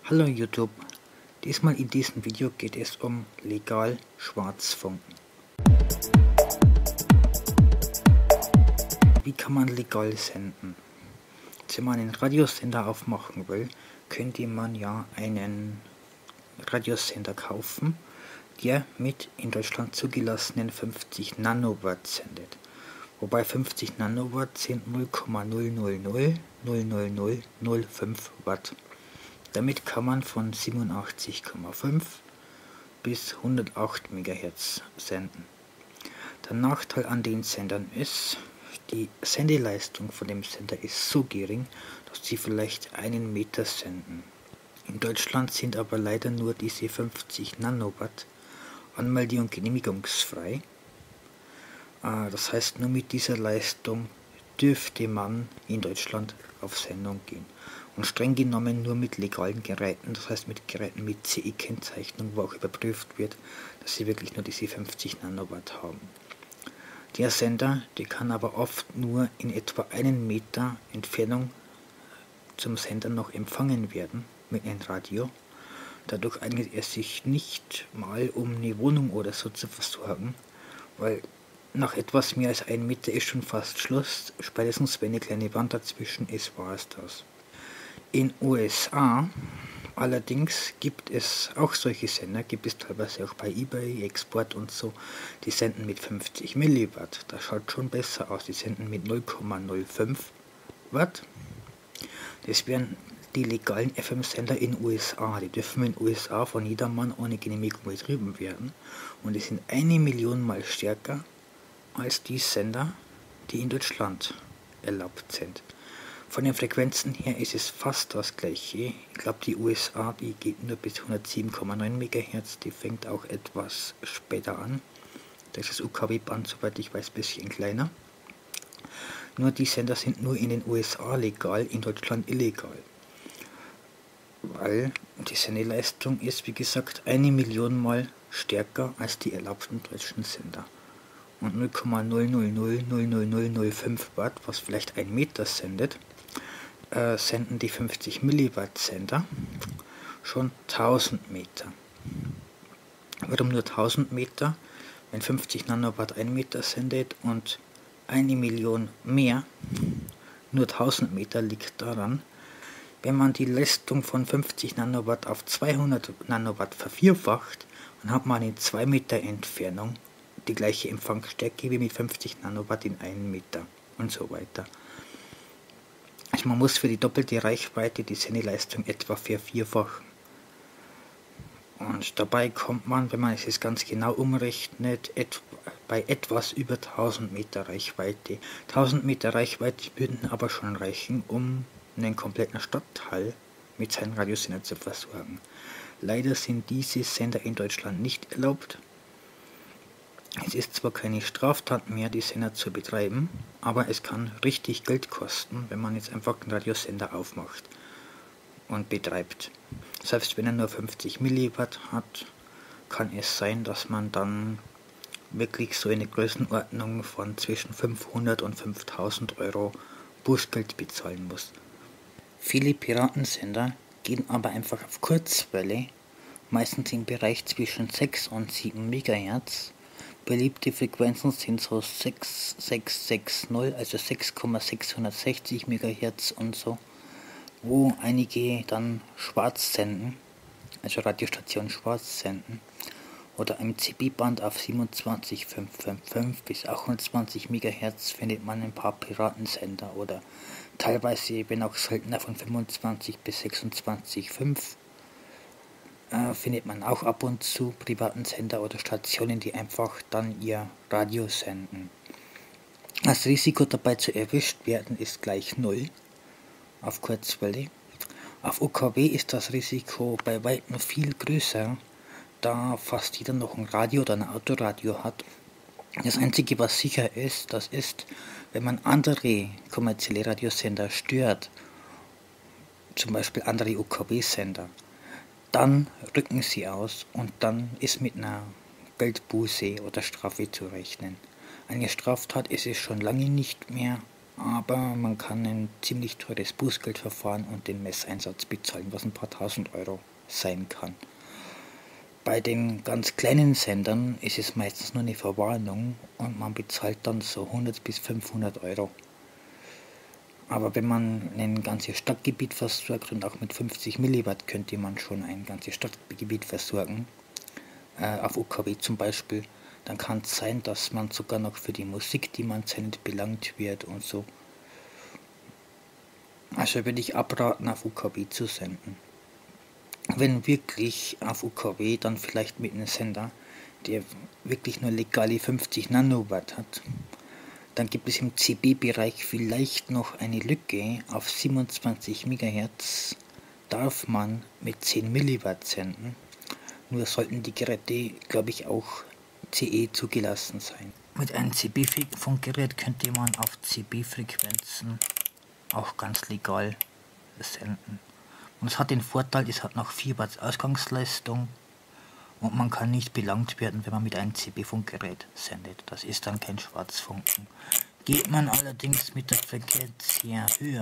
Hallo YouTube, diesmal in diesem Video geht es um legal Schwarzfunken. Wie kann man legal senden? Wenn man einen Radiosender aufmachen will, könnte man ja einen Radiosender kaufen, der mit in Deutschland zugelassenen 50 Nanowatt sendet. Wobei 50 Nanowatt sind 0,0000005 Watt. Damit kann man von 87,5 bis 108 MHz senden. Der Nachteil an den Sendern ist, die Sendeleistung von dem Sender ist so gering, dass sie vielleicht einen Meter senden. In Deutschland sind aber leider nur diese 50 Nanowatt anmelde- und genehmigungsfrei. Das heißt, nur mit dieser Leistung dürfte man in Deutschland auf Sendung gehen. Und streng genommen nur mit legalen Geräten, das heißt mit Geräten mit CE-Kennzeichnung, wo auch überprüft wird, dass sie wirklich nur diese 50 Nanowatt haben. Der Sender, der kann aber oft nur in etwa 1 Meter Entfernung zum Sender noch empfangen werden mit einem Radio. Dadurch eignet er sich nicht mal, um eine Wohnung oder so zu versorgen, weil nach etwas mehr als 1 Meter ist schon fast Schluss. Spätestens wenn eine kleine Wand dazwischen ist, war es das. In USA allerdings gibt es auch solche Sender, gibt es teilweise auch bei eBay, Export und so, die senden mit 50 Milliwatt. Das schaut schon besser aus, die senden mit 0,05 Watt. Das wären die legalen FM-Sender in USA. Die dürfen in USA von jedermann ohne Genehmigung betrieben werden. Und die sind 1 Million Mal stärker als die Sender, die in Deutschland erlaubt sind. Von den Frequenzen her ist es fast das gleiche. Ich glaube, die USA, die geht nur bis 107,9 MHz, die fängt auch etwas später an. Da ist das UKW-Band, soweit ich weiß, ein bisschen kleiner. Nur die Sender sind nur in den USA legal, in Deutschland illegal. Weil die Sendeleistung ist, wie gesagt, 1 Million Mal stärker als die erlaubten deutschen Sender. Und 0,0000005 Watt, was vielleicht 1 Meter sendet, senden die 50 Milliwatt Sender schon 1000 Meter. Warum nur 1000 Meter? Wenn 50 Nanowatt 1 Meter sendet und 1 Million mehr, nur 1000 Meter, liegt daran, wenn man die Leistung von 50 Nanowatt auf 200 Nanowatt vervierfacht, dann hat man in 2 Meter Entfernung die gleiche Empfangsstärke wie mit 50 Nanowatt in 1 Meter und so weiter. Also man muss für die doppelte Reichweite die Sendeleistung etwa vervierfachen. Und dabei kommt man, wenn man es jetzt ganz genau umrechnet, bei etwas über 1000 Meter Reichweite. 1000 Meter Reichweite würden aber schon reichen, um einen kompletten Stadtteil mit seinem Radiosender zu versorgen. Leider sind diese Sender in Deutschland nicht erlaubt. Es ist zwar keine Straftat mehr, die Sender zu betreiben, aber es kann richtig Geld kosten, wenn man jetzt einfach einen Radiosender aufmacht und betreibt. Selbst wenn er nur 50 Milliwatt hat, kann es sein, dass man dann wirklich so eine Größenordnung von zwischen 500 und 5000 Euro Bußgeld bezahlen muss. Viele Piratensender gehen aber einfach auf Kurzwelle, meistens im Bereich zwischen 6 und 7 MHz. Beliebte Frequenzen sind so 6660, also 6,660 MHz und so, wo einige dann schwarz senden, also Radiostationen schwarz senden, oder im CB-Band auf 27555 bis 28 MHz findet man ein paar Piratensender oder teilweise, wenn auch seltener, von 25 bis 26,5 findet man auch ab und zu privaten Sender oder Stationen, die einfach dann ihr Radio senden. Das Risiko dabei zu erwischt werden ist gleich 0 auf Kurzwelle. Auf UKW ist das Risiko bei weitem viel größer, da fast jeder noch ein Radio oder ein Autoradio hat. Das Einzige, was sicher ist, das ist, wenn man andere kommerzielle Radiosender stört, zum Beispiel andere UKW-Sender, dann rücken sie aus und dann ist mit einer Geldbuße oder Strafe zu rechnen. Eine Straftat ist es schon lange nicht mehr, aber man kann ein ziemlich teures Bußgeldverfahren und den Messeinsatz bezahlen, was ein paar tausend Euro sein kann. Bei den ganz kleinen Sendern ist es meistens nur eine Verwarnung und man bezahlt dann so 100 bis 500 Euro. Aber wenn man ein ganzes Stadtgebiet versorgt und auch mit 50 Milliwatt könnte man schon ein ganzes Stadtgebiet versorgen, auf UKW zum Beispiel, dann kann es sein, dass man sogar noch für die Musik, die man sendet, belangt wird und so. Also würde ich abraten, auf UKW zu senden. Wenn wirklich auf UKW, dann vielleicht mit einem Sender, der wirklich nur legale 50 Nanowatt hat. Dann gibt es im CB-Bereich vielleicht noch eine Lücke. Auf 27 MHz darf man mit 10 Milliwatt senden. Nur sollten die Geräte, glaube ich, auch CE zugelassen sein. Mit einem CB-Funkgerät könnte man auf CB-Frequenzen auch ganz legal senden. Und es hat den Vorteil, es hat noch 4 Watt Ausgangsleistung und man kann nicht belangt werden, wenn man mit einem CB-Funkgerät sendet. Das ist dann kein Schwarzfunken. Geht man allerdings mit der Frequenz hier höher,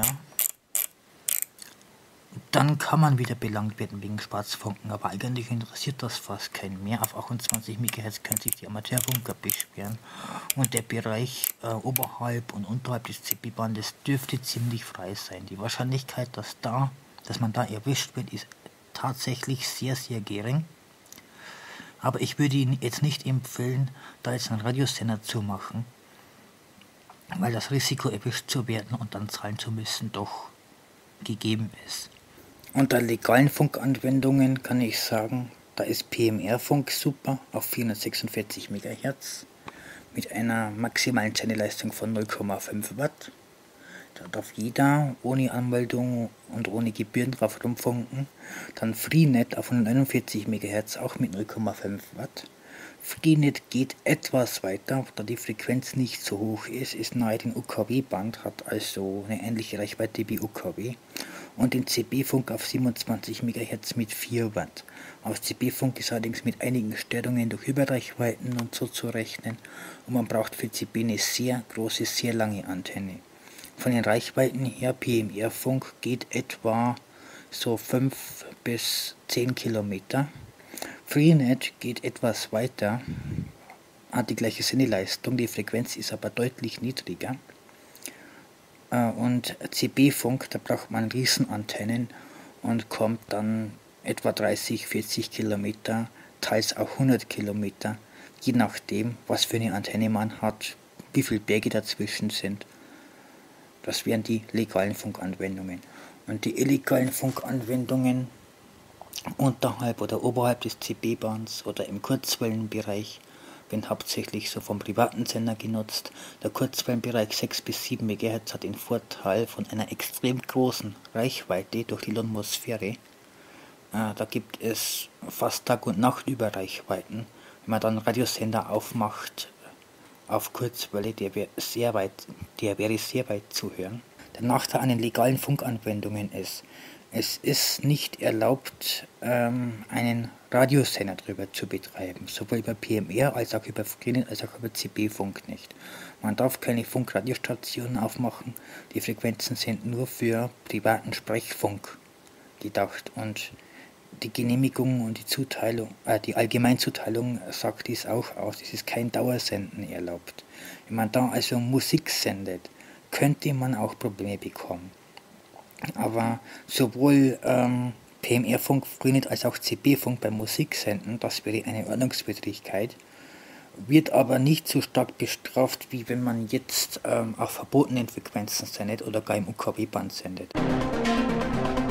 dann kann man wieder belangt werden wegen Schwarzfunken, aber eigentlich interessiert das fast keinen mehr. Auf 28 MHz können sich die Amateurfunker beschweren und der Bereich oberhalb und unterhalb des CB-Bandes dürfte ziemlich frei sein. Die Wahrscheinlichkeit, dass man da erwischt wird, ist tatsächlich sehr, sehr gering. Aber ich würde Ihnen jetzt nicht empfehlen, da jetzt einen Radiosender zu machen, weil das Risiko, erwischt zu werden und dann zahlen zu müssen, doch gegeben ist. Unter legalen Funkanwendungen kann ich sagen, da ist PMR-Funk super auf 446 MHz mit einer maximalen Sendeleistung von 0,5 Watt. Da darf jeder ohne Anmeldung und ohne Gebühren drauf rumfunken. Dann Freenet auf 149 MHz auch mit 0,5 Watt. Freenet geht etwas weiter, da die Frequenz nicht so hoch ist nahe dem UKW-Band, hat also eine ähnliche Reichweite wie UKW. Und den CB-Funk auf 27 MHz mit 4 Watt. Auf CB-Funk ist allerdings mit einigen Störungen durch Überreichweiten und so zu rechnen und man braucht für CB eine sehr große, sehr lange Antenne. Von den Reichweiten her, PMR-Funk geht etwa so 5 bis 10 Kilometer. Freenet geht etwas weiter, hat die gleiche Sendeleistung, die Frequenz ist aber deutlich niedriger. Und CB-Funk, da braucht man Riesenantennen und kommt dann etwa 30, 40 Kilometer, teils auch 100 Kilometer, je nachdem, was für eine Antenne man hat, wie viele Berge dazwischen sind. Das wären die legalen Funkanwendungen. Und die illegalen Funkanwendungen unterhalb oder oberhalb des CB-Bands oder im Kurzwellenbereich werden hauptsächlich so vom privaten Sender genutzt. Der Kurzwellenbereich 6 bis 7 MHz hat den Vorteil von einer extrem großen Reichweite durch die Ionosphäre. Da gibt es fast Tag und Nacht über Reichweiten. Wenn man dann einen Radiosender aufmacht auf Kurzwelle, der wäre sehr weit zu hören. Der Nachteil an den legalen Funkanwendungen ist, es ist nicht erlaubt, einen Radiosender drüber zu betreiben, sowohl über PMR als auch über Freenet als auch über CB-Funk nicht. Man darf keine Funkradiostationen aufmachen, die Frequenzen sind nur für privaten Sprechfunk gedacht und die Genehmigung und die Allgemeinzuteilung sagt dies auch aus, es ist kein Dauersenden erlaubt. Wenn man da also Musik sendet, könnte man auch Probleme bekommen. Aber sowohl PMR-Funk, Freenet als auch CB-Funk beim Musiksenden, das wäre eine Ordnungswidrigkeit, wird aber nicht so stark bestraft, wie wenn man jetzt auf verbotenen Frequenzen sendet oder gar im UKW-Band sendet.